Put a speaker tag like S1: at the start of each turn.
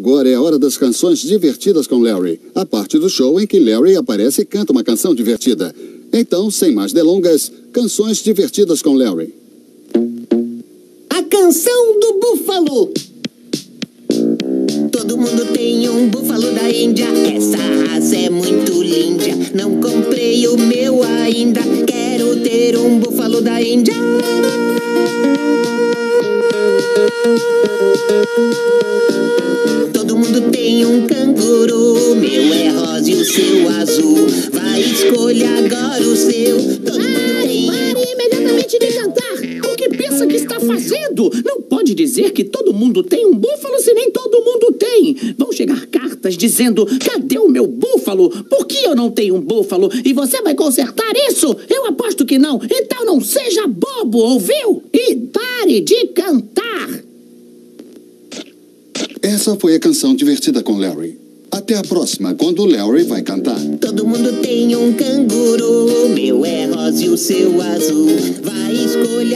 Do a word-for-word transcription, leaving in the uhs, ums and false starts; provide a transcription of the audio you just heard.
S1: agora é a hora das canções divertidas com Larry. A parte do show em que Larry aparece e canta uma canção divertida. Então, sem mais delongas, canções divertidas com Larry.
S2: A canção do búfalo. Todo mundo tem um búfalo da Índia. Essa raça é muito linda. Não comprei o meu ainda. Quero ter um búfalo da Índia. Todo mundo tem um canguru. O meu é rosa e o seu azul. Vai, escolha agora o seu. Todo mundo tem...
S3: Pare imediatamente de cantar! O que pensa que está fazendo? Não pode dizer que todo mundo tem um búfalo se nem todo mundo tem. Vão chegar cartas dizendo: cadê o meu búfalo? Por que eu não tenho um búfalo? E você vai consertar isso? Eu aposto que não. Então não seja bobo, ouviu? E pare de cantar!
S1: Essa foi a canção divertida com Larry. Até a próxima, quando o Larry vai cantar.
S2: Todo mundo tem um canguru. O meu é rosa e o seu azul. Vai, escolha